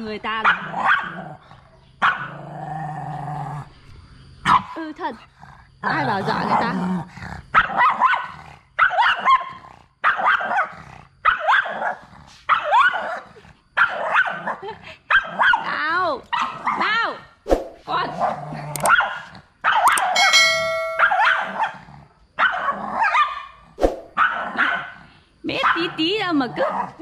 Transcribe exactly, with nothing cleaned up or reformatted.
người ta là... Ừ thật. Ai bảo dọa người ta? Nào, nào, con. Bé tí tí đâu mà cứ